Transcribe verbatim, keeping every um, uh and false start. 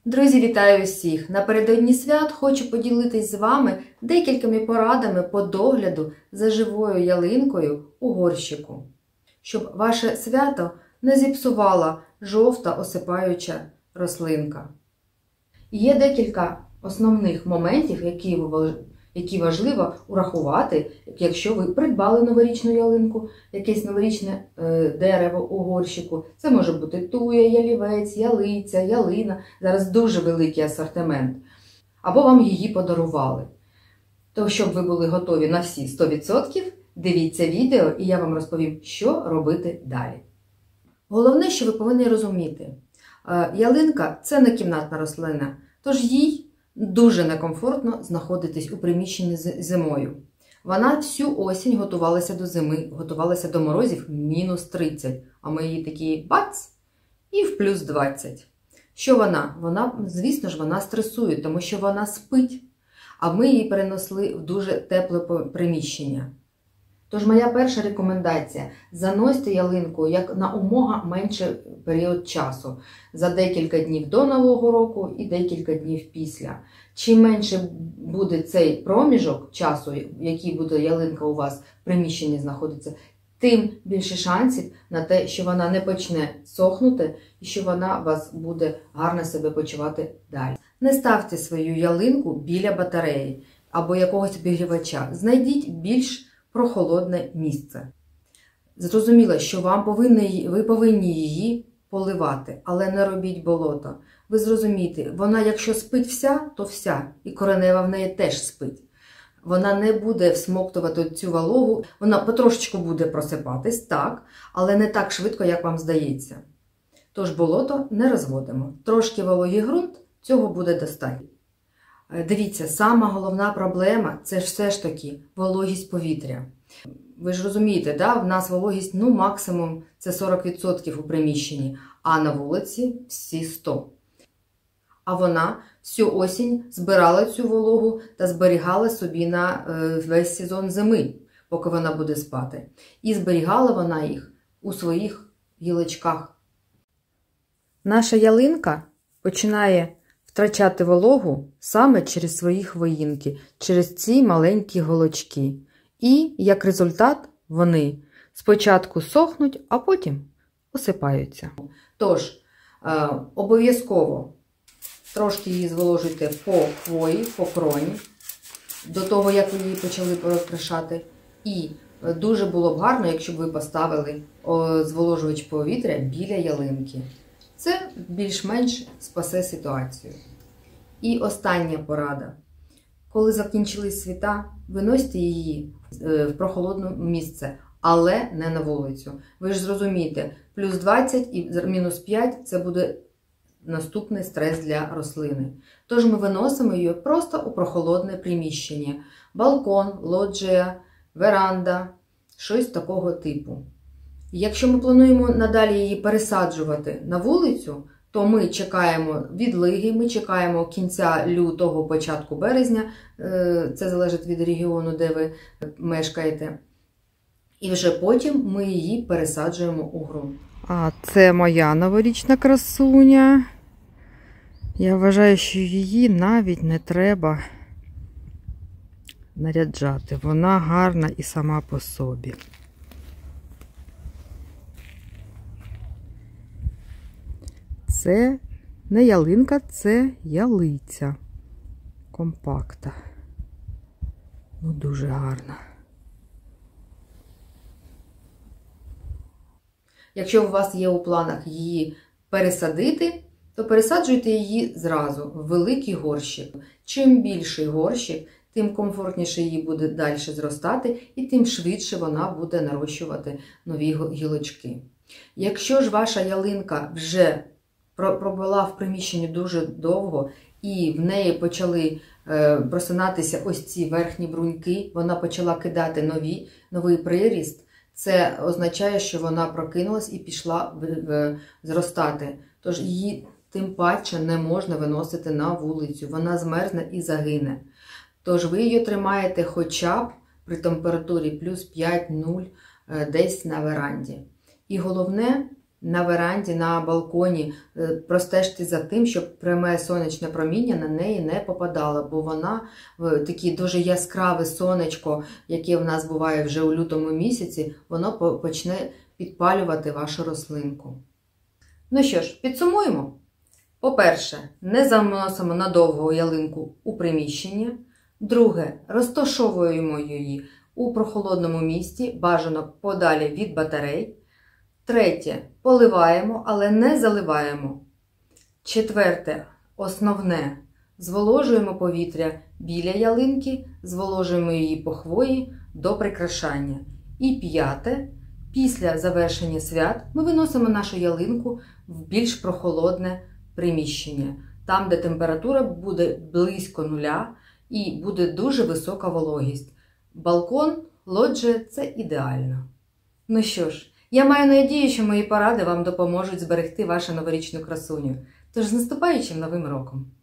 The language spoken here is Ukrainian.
Друзі, вітаю усіх! Напередодні свят хочу поділитись з вами декількома порадами по догляду за живою ялинкою у горщику, щоб ваше свято не зіпсувала жовта осипаюча рослинка. Є декілька основних моментів, які, які важливо урахувати, якщо ви придбали новорічну ялинку, якесь новорічне е, дерево у горщику. Це може бути туя, ялівець, ялиця, ялина. Зараз дуже великий асортимент. Або вам її подарували. То, щоб ви були готові на всі сто відсотків, дивіться відео і я вам розповім, що робити далі. Головне, що ви повинні розуміти. Е, ялинка – це не кімнатна рослина, тож їй дуже некомфортно знаходитись у приміщенні зимою. Вона всю осінь готувалася до зими, готувалася до морозів мінус тридцять, а ми її такі бац і в плюс двадцять. Що вона? Вона, звісно ж, вона стресує, тому що вона спить, а ми її перенесли в дуже тепле приміщення. Тож моя перша рекомендація – заносьте ялинку як на умога менший період часу. За декілька днів до Нового року і декілька днів після. Чим менше буде цей проміжок часу, в який буде ялинка у вас в приміщенні знаходиться, тим більше шансів на те, що вона не почне сохнути і що вона у вас буде гарно себе почувати далі. Не ставте свою ялинку біля батареї або якогось обігрівача. Знайдіть більш прохолодне місце. Зрозуміло, що вам повинні, ви повинні її поливати, але не робіть болото. Ви зрозумієте, вона якщо спить вся, то вся, і коренева в неї теж спить. Вона не буде всмоктувати цю вологу, вона потрошечку буде просипатись, так, але не так швидко, як вам здається. Тож болото не розводимо. Трошки вологий ґрунт, цього буде достатньо. Дивіться, сама головна проблема – це ж все ж таки вологість повітря. Ви ж розумієте, да? В нас вологість, ну, максимум це сорок відсотків у приміщенні, а на вулиці всі сто відсотків. А вона всю осінь збирала цю вологу та зберігала собі на е, весь сезон зими, поки вона буде спати. І зберігала вона їх у своїх гілочках. Наша ялинка починає втрачати вологу саме через свої хвоїнки, через ці маленькі голочки. І, як результат, вони спочатку сохнуть, а потім осипаються. Тож, е, обов'язково трошки її зволожуйте по хвої, по кроні, до того, як ви її почали розкрашати. І дуже було б гарно, якщо б ви поставили о, зволожувач повітря біля ялинки. Це більш-менш спасе ситуацію. І остання порада. Коли закінчились свята, виносьте її в прохолодне місце, але не на вулицю. Ви ж зрозумієте, плюс двадцять і мінус п'ять – це буде наступний стрес для рослини. Тож ми виносимо її просто у прохолодне приміщення. Балкон, лоджія, веранда, щось такого типу. Якщо ми плануємо надалі її пересаджувати на вулицю, то ми чекаємо відлиги, ми чекаємо кінця лютого, початку березня, це залежить від регіону, де ви мешкаєте. І вже потім ми її пересаджуємо у ґрунт. А це моя новорічна красуня. Я вважаю, що її навіть не треба наряджати. Вона гарна і сама по собі. Це не ялинка, це ялиця. Компакта. Ну, дуже гарна. Якщо у вас є у планах її пересадити, то пересаджуйте її зразу в великий горщик. Чим більший горщик, тим комфортніше її буде далі зростати і тим швидше вона буде нарощувати нові гілочки. Якщо ж ваша ялинка вже пробула в приміщенні дуже довго і в неї почали е, просинатися ось ці верхні бруньки, вона почала кидати нові, новий приріст, це означає, що вона прокинулась і пішла в, в, зростати. Тож її тим паче не можна виносити на вулицю, вона змерзне і загине. Тож ви її тримаєте хоча б при температурі плюс п'ять нуль десь на веранді. І головне, на веранді, на балконі. Простежте за тим, щоб пряме сонячне проміння на неї не попадало, бо вона таке дуже яскраве сонечко, яке в нас буває вже у лютому місяці, воно почне підпалювати вашу рослинку. Ну що ж, підсумуємо. По-перше, не заносимо надовго ялинку у приміщення. Друге, розташовуємо її у прохолодному місці, бажано подалі від батарей. Третє, поливаємо, але не заливаємо. Четверте, основне, зволожуємо повітря біля ялинки, зволожуємо її по хвої до прикрашання. І п'яте, після завершення свят ми виносимо нашу ялинку в більш прохолодне приміщення, там, де температура буде близько нуля і буде дуже висока вологість. Балкон, лоджія – це ідеально. Ну що ж, я маю надію, що мої поради вам допоможуть зберегти вашу новорічну красуню. Тож з наступаючим Новим роком!